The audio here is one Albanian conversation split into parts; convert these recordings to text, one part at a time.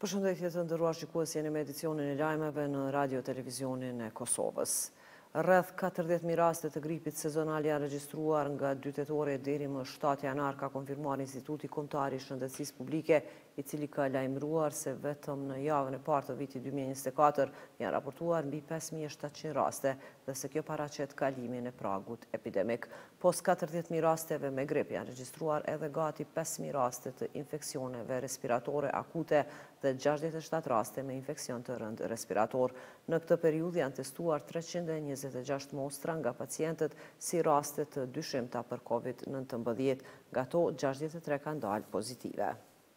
Përshëndetje të nderuar shikues, jeni me edicionin e lajmeve në radio-televizionin e Kosovës. Rreth 40.000 raste të gripit sezonal janë regjistruar nga 2 tetori deri më 7 janar, ka konfirmuar Instituti Kombëtar i Shëndetësisë Publike, i cili ka lajmëruar se vetëm në javën e parë të vitit 2024 janë raportuar mbi 5.700 raste dhe se kjo paraqet kalimin e pragut epidemik. Pos 40.000 rasteve me grip janë regjistruar edhe gati 5.000 raste të infeksioneve respiratore akute dhe 67 raste me infeksion të rënd respirator. Në këtë periudhë janë testuar 326 mostra nga pacientët si raste të dyshimta për COVID-19, nga to 63 kanë dalë pozitive.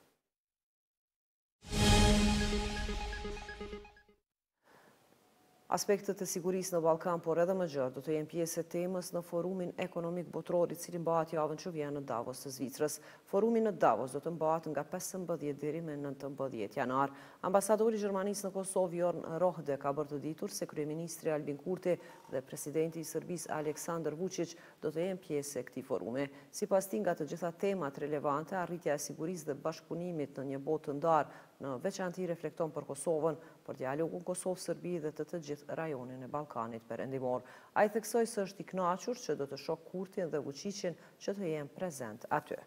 Aspektet e sigurisë në Ballkan, por edhe më gjerë, do të jenë pjesë e temës në forumin ekonomik botror, i cili mbahet javën që vjen në Davos të Zvicrës. Forumi në Davos do të mbahet nga 15 deri me 19 janar. Ambasadori i Gjermanisë në Kosovë, Jorn Rohde, ka bërë të ditur se kryeministri Albin Kurti dhe presidenti i Serbisë Aleksandar Vučić do të jenë pjesë e këtij forumi. Sipas tij, nga të gjitha temat relevante, arritja e sigurisë dhe bashkëpunimit në një botë të ndarë në veçanti reflekton për Kosovën, për dialogun Kosovë-Serbi dhe të gjithë rajonin e Ballkanit perëndimor. Ai theksoi se është i kënaqur që do të shoh Kurtin dhe Vučićin që të jenë prezent aty.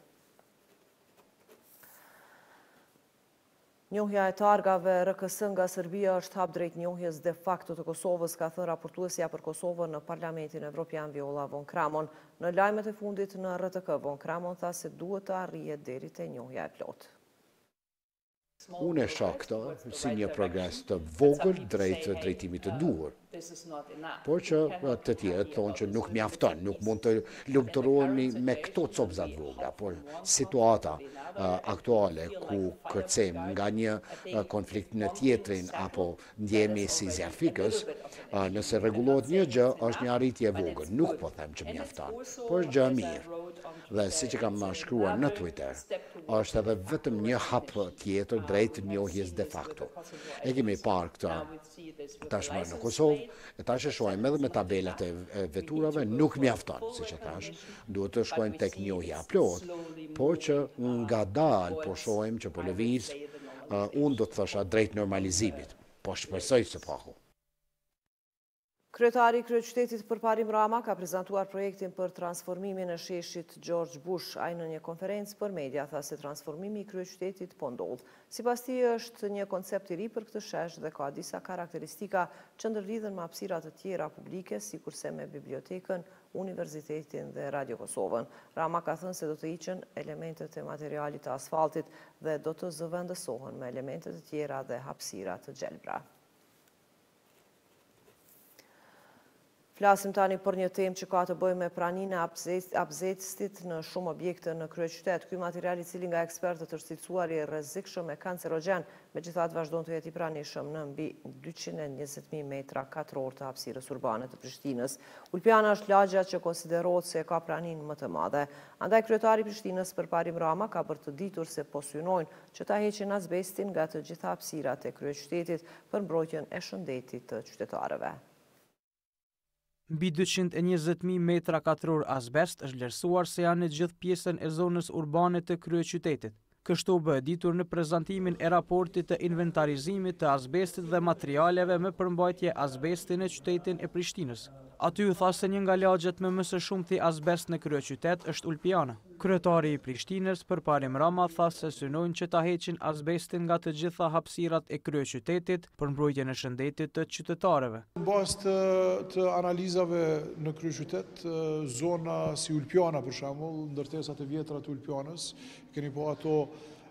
Njohja e targave RKS nga Serbia është hap drejt njohjes de facto të Kosovës, ka thënë raportuesja për Kosovën në Parlamentin Evropian Viola von Kramon. Në lajmet e fundit në RTK, von Kramon tha se duhet të arrihet deri te njohja e plotë. Unë e shoh këtë si një progres të vogël drejt drejtimit të duhur. Por që të tjerët thonë që nuk mjafton, nuk mund të lumturohemi me këto copëzat vogla, por situata aktuale ku kërcejmë nga një konflikt në tjetrin apo ndjehemi si zjarfikës, nëse rregullohet një gjë, është një arritje e vogël. Nuk po them që mjafton, por është gjë e mirë. Dhe siç e kam shkruar në Twitter, është edhe vetëm një hap tjetër drejt njohjes de facto. E kemi parë këtë tashmë në Kosovë, e tash e shohim edhe me tabelat e veturave, nuk mjafton, siç e thash, duhet të shkojmë tek njohja plot, por që ngadalë po shohim që po lëviz, unë do të thosha drejt normalizimit, po shpresoj së paku. Kryetari i kryeqytetit Përparim Rama ka prezantuar projektin për transformimin e sheshit George Bush. Ai në një konferencë për media tha se transformimi i kryeqytetit po ndodh. Sipas tij është një koncept i ri për këtë shesh dhe ka disa karakteristika që ndërlidhen me hapësira të tjera publike, sikurse me bibliotekën, universitetin dhe Radio Kosovën. Rama ka thënë se do të hiqen elementet e materialit të asfaltit dhe do të zëvendësohen me elemente të tjera dhe hapësira të gjelbra. Flasim tani për një temë që ka të bëjë me praninë e azbestit në shumë objekte në kryeqytet. Ky material, i cili nga ekspertët është cilësuar i rrezikshëm e kancerogjen, megjithatë vazhdon të jetë i pranishëm në mbi 220.000 metra katror të hapësirës urbane të Prishtinës. Ulpiana është lagja që konsiderohet se ka praninë më të madhe. Andaj kryetari i Prishtinës Përparim Rama ka bërë të ditur se po synojnë që ta heqin azbestin nga të gjitha hapësirat e kryeqytetit për mbrojtjen e shëndetit të qytetarëve. Mbi 220.000 metra katror azbest është vlerësuar se janë në gjithë pjesën e zonës urbane të kryeqytetit. Kështu bë ditur në prezantimin e raportit të inventarizimit të azbestit dhe materialeve me përmbajtje azbesti në qytetin e Prishtinës. Aty u tha se një nga lagjet me më së shumti azbest në kryeqytet është Ulpiana. Kryetari i Prishtinës Përparim Rama tha se synojnë që ta heqin azbestin nga të gjitha hapësirat e kryeqytetit për mbrojtjen e shëndetit të qytetarëve. Në bazë të analizave në kryeqytet, zona si Ulpiana për shembull, ndërtesat e vjetra të Ulpianës, keni po ato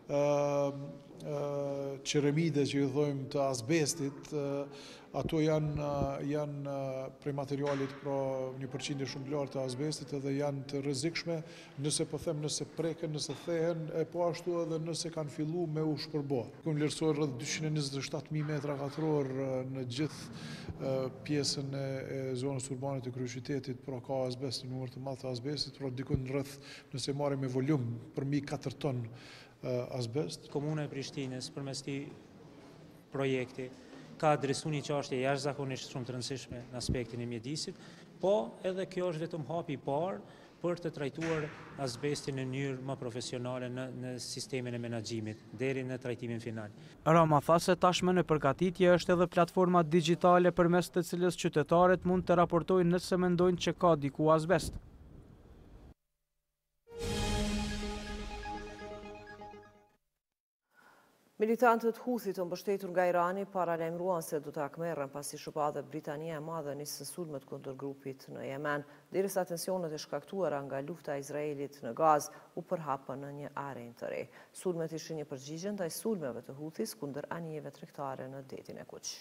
qeremide që i thojmë të azbestit, ato janë prej materialit pra një përqindje shumë lartë të azbestit edhe janë të rrezikshme nëse po them nëse preken, nëse thehen, e po ashtu edhe nëse kanë fillu me u shpërbo. Këmë vlerësoj rreth 227.000 metra katror në gjithë pjesën e zonës urbane të kryeqytetit, pra ka azbest, numër të madh të azbestit, pra dikun rreth nëse marrim me volum përmi 4 ton azbest. Komuna e Prishtinës përmes këtij projekti ka adresu një çështje jashtëzakonisht shumë të rëndësishme në aspektin e mjedisit, po edhe kjo është vetëm hapi i parë për të trajtuar azbestin në mënyrë më profesionale në sistemin e menaxhimit deri në trajtimin final. Rama tha se tashmë në përgatitje është edhe platforma digjitale përmes të cilës qytetarët mund të raportojnë nëse mendojnë që ka diku azbest. Militantët Houthi të mbështetur nga Irani paralajmëruan se do të akmerren pasi SBA Britania e Madhe nisën sulmet kundër grupit në Yemen, derisa tensionet e shkaktuara nga lufta e Izraelit në Gazë u përhapën në një arenë të re. Sulmet ishin një përgjigje ndaj sulmeve të Houthis kundër anijeve tregtare në detin e Kuq.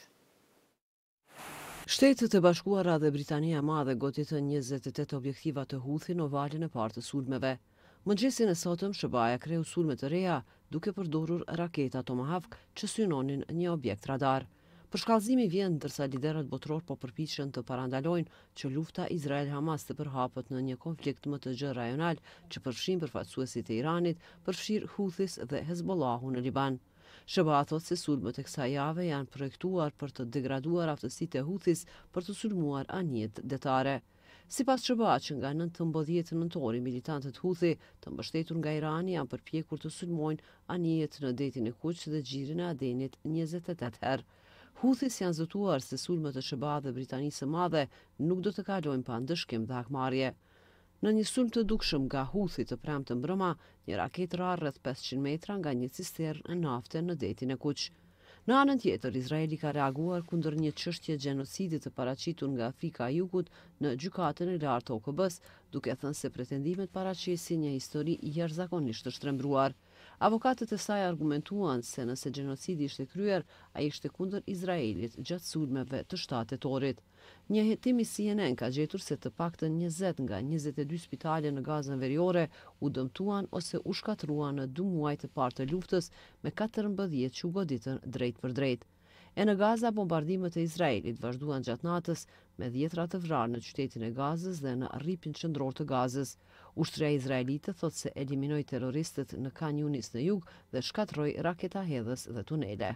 Shtetet e Bashkuara dhe Britania e Madhe goditën 28 objektiva të Houthi në valin e parë të sulmeve. Mëngjesin e sotëm, SBA kreu sulme të reja duke përdorur raketa Tomahawk që synonin një objekt radar. Përshkallëzimi vjen ndërsa liderët botror po përpiqen të parandalojnë që lufta Izrael-Hamas të përhapet në një konflikt më të gjerë rajonal që përfshin përfaqësuesit e Iranit, përfshir Houthis dhe Hezbollahu në Liban. SBA thot se sulmet e kësaj jave janë projektuar për të degraduar aftësitë e Houthis për të sulmuar anijet detare. Sipas SBA që nga 19 nëntori militantët Houthi të mbështetur nga Irani janë përpjekur të sulmojnë anijet në detin e Kuq dhe xhirin e Adenit 28 herë. Houthis janë zëtuar se sulmet e SBA dhe Britanisë së Madhe nuk do të kalojnë pa ndëshkim dhe hakmarrje. Në një sulm të dukshëm nga Houthi të premte mbrëma, një raketë ra rreth 500 metra nga një cisternë nafte në detin e Kuq. Në anën tjetër, Izraeli ka reaguar kundër një çështje gjenocidi të paraqitur nga Afrika e Jugut në gjykatën e lartë të OKB-s, duke thënë se pretendimet paraqesin një histori jashtëzakonisht të shtrembruar. Avokatët e saj argumentuan se nëse gjenocidi ishte kryer, ai ishte kundër Izraelit gjatë sulmeve të 7 tetorit. Një hetim i CNN ka gjetur se të paktën 20 nga 22 spitale në Gazën Veriore u dëmtuan ose u shkatruan në 2 muaj të parë të luftës, me 14 që u goditën drejt për drejt. E në Gaza, bombardimet e Izraelit vazhduan gjatë natës me 10 të vrarë në qytetin e Gazës dhe në rripin qendror të Gazës. Ushtria izraelite thot se eliminoi terroristët në Khan Yunis në jug dhe shkatroi raketa hedhës dhe tunele.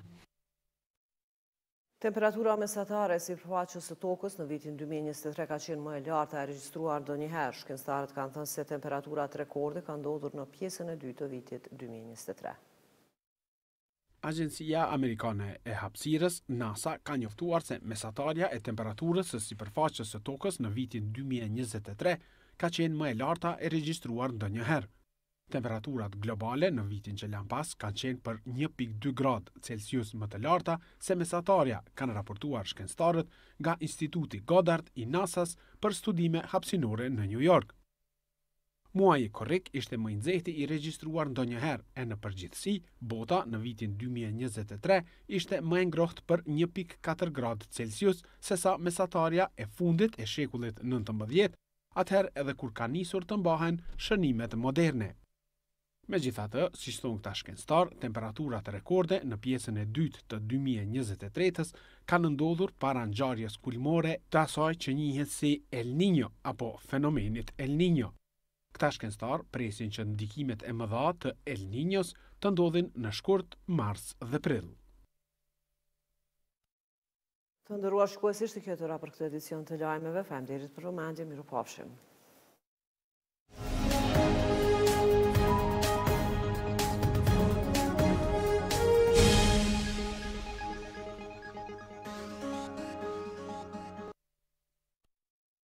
Temperatura mesatare sipërfaqes së tokës në vitin 2023 ka qenë më e lartë e regjistruar ndonjëherë. Shkencëtarët kanë thënë se temperaturat rekorde kanë ndodhur në pjesën e dytë të vitit 2023. Agjencia Amerikane e Hapësirës, NASA, ka njoftuar se mesatarja e temperaturës së sipërfaqes së tokës në vitin 2023 ka qenë më e larta e regjistruar ndonjëherë. Temperaturat globale në vitin që lan pas kanë qenë për 1.2 gradë Celsius më të larta se mesatarja, kanë raportuar shkencëtarët nga Instituti Goddard i NASA-s për studime hapësinore në New York. Muaji korrik ishte më i nxehti i regjistruar ndonjëherë e në përgjithësi, bota në vitin 2023 ishte më e ngrohtë për 1.4 gradë Celsius sesa mesatarja e fundit e shekullit 19, atëherë edhe kur ka nisur të mbahen shënimet moderne. Megjithatë, si thon këta shkencëtar, temperaturat rekorde në pjesën e dytë të 2023-s kanë ndodhur para ngjarjes kulmore të asaj që njihet si El Niño apo fenomenit El Niño. Këta shkencëtar presin që ndikimet e mëdha të El Niños të ndodhin në shkurt mars dhe prill. Të nderuar shikues, ishte kjo tëra për këtë edicion të lajmeve. Faleminderit për vëmendje, mirupafshim.